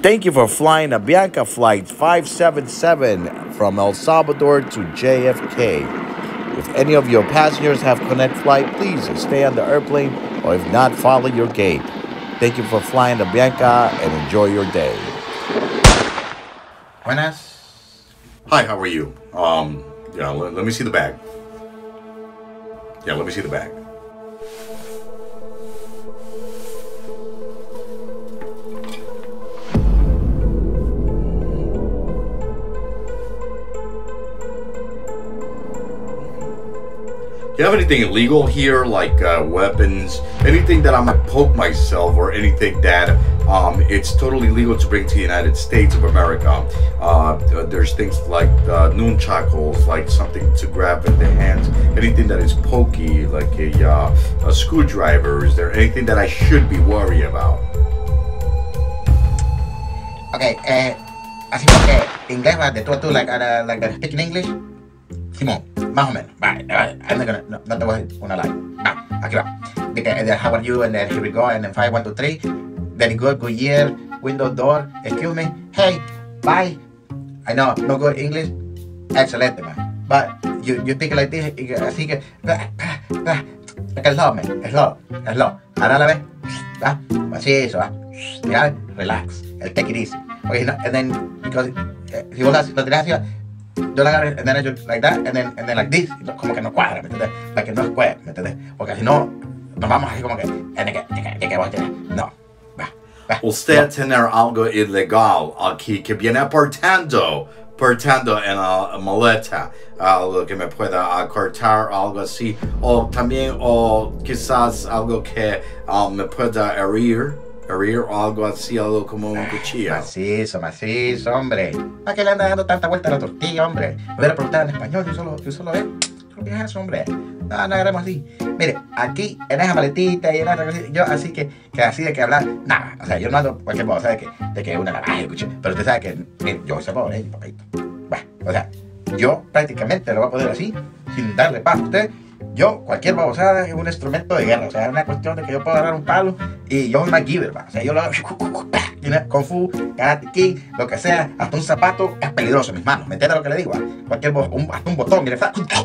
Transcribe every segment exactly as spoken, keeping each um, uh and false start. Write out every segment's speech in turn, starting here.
Thank you for flying a Bianca Flight five seven seven from El Salvador to J F K. If any of your passengers have Connect Flight, please stay on the airplane, or if not, follow your gate. Thank you for flying the Bianca and enjoy your day. Buenas. Hi, how are you? Um, yeah, let, let me see the bag. Yeah, let me see the bag. Do you have anything illegal here, like uh, weapons, anything that I might poke myself, or anything that um, it's totally legal to bring to the United States of America? Uh, there's things like uh, nunchakos, like something to grab in the hands, anything that is pokey, like a, uh, a screwdriver. Is there anything that I should be worried about? Okay, eh, así porque inglés va de tú a tú, like, uh, like uh, speaking English. Simón, más o menos. Vale, vale. I'm not gonna, no, no te voy a decir una lie. Va, aquí va. Because, and then how are you? And then here we go. And then five, one, two, three. Very good, good year. Window, door. Excuse me. Hey, bye. I know, no good English. Excellent, man. But you, you think like this. Así que, es slow, man. Es slow, es slow. Ahora la vez. Va, así eso, va. Mira, relax. El take it easy. Okay, no, and then, because, eh, si vos lo tirás así, yo la agarré, and then I do like that, and then, and then like this, como que no cuadra, ¿me entiendes? Like que no es square, ¿me entiendes? Porque si no, nos vamos así como que, no, va, va. Usted tener algo ilegal aquí que viene portando, portando en la maleta, algo que me pueda uh, cortar, algo así, o también, o quizás algo que uh, me pueda herir. Herir o algo así, algo como un cuchillo. Macizo, macizo, hombre. ¿Para qué le anda dando tanta vuelta a la tortilla, hombre? Me hubiera preguntado en español, yo solo, yo solo, ¿eh? ¿Qué es eso, hombre? No, no agarremos así. Mire, aquí, en esa maletita y en esa cosita, yo así que, que así de que hablar, nada. O sea, yo no ando cualquier cosa de que, de que una navaja, escuche. Pero usted sabe que, mire, yo soy pobre, ¿eh? Papito. Bueno, o sea, yo prácticamente lo voy a poner así, sin darle paz a usted. Yo, cualquier babosada es un instrumento de guerra. O sea, es una cuestión de que yo puedo agarrar un palo y yo soy MacGyver, ¿va? O sea, yo lo hago Kung Fu, Karate Kid, lo que sea, hasta un zapato es peligroso en mis manos. ¿Me entiendes lo que le digo? Cualquier un, hasta un botón, mire,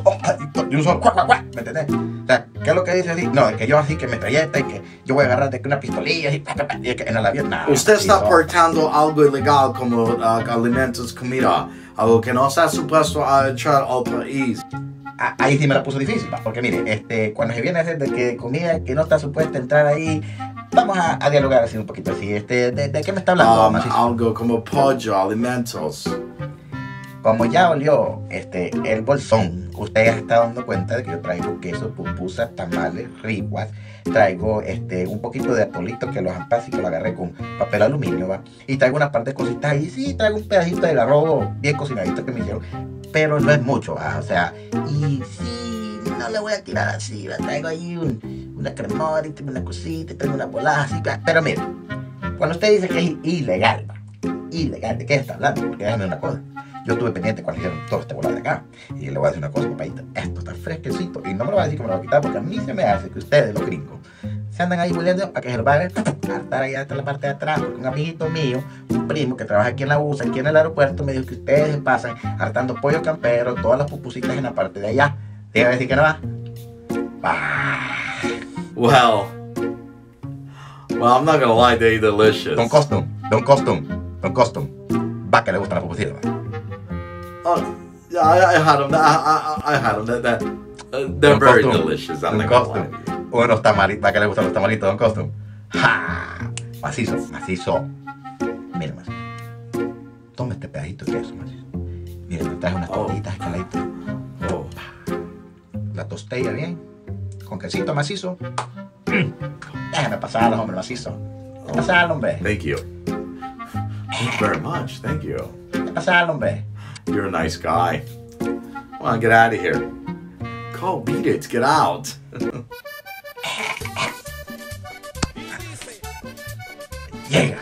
y un solo, ¿me entiendes? O sea, ¿qué es lo que dice así? No, es que yo así que me trayeta y que yo voy a agarrar de una pistolilla y, y que en el avión, nada. Usted está portando algo ilegal como uh, alimentos, comida, algo que no está supuesto a entrar al país. Ahí sí me la puso difícil, ¿va? Porque mire, este, cuando se viene a hacer de que comida que no está supuesta entrar ahí, vamos a, a dialogar así un poquito así, este, ¿de, de qué me está hablando? Um, algo como pollo, alimentos. Como ya olió este, el bolsón, usted ya está dando cuenta de que yo traigo queso, pupusas, tamales, riguas, traigo este, un poquito de apolito que los ampasí que lo agarré con papel aluminio, ¿va? Y traigo una parte de cositas ahí, sí, traigo un pedacito del arroz bien cocinadito que me hicieron, pero no es mucho, ¿va? O sea, y sí, no le voy a tirar así, ¿va? Traigo ahí un, una cremora, y una cosita, traigo una bolada así, ¿va? Pero mire, cuando usted dice que es ilegal, ¿va? Ilegal, ¿de qué está hablando? Porque déjame una cosa. Yo estuve pendiente cuando hicieron todo este bola de acá. Y le voy a decir una cosa, papadita. Esto está fresquecito. Y no me lo va a decir que me lo va a quitar, porque a mí se me hace que ustedes, los gringos, se andan ahí hueleando a que se lo van a hartar ahí hasta la parte de atrás. Porque un amiguito mío, un primo que trabaja aquí en la U S A, aquí en el aeropuerto, me dijo que ustedes se pasan hartando pollo campero, todas las pupusitas en la parte de allá. Déjame decir que no va. Well, well, I'm not gonna lie, they're delicious. Don Costum, Don Costum, Don Costum. Va que le gustan las pupusitas, ¿va? Oh, yeah, I, I had them. I, I, I had them. That, that, uh, they're very Costum. Delicious. I'm not gonna lie. Unos tamalitos, ¿para qué le gustan los tamalitos, Don Costum? ¡Ja! Macizo, macizo. Mira, macizo. Toma este pedacito de queso, macizo. Mira, me traje unas tortillitas oh. escaladitas. Oh. La tostella bien, con quesito macizo. Déjame pasarlo, hombre, macizo. Déjame pasarlo, hombre. Thank you. Thank you very much. Thank you. Déjame pasarlo, hombre. You're a nice guy. Come on, get out of here. Go, beat it. Get out. Llega.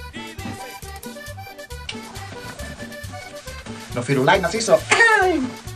No firulai, macizo. ¡Ay!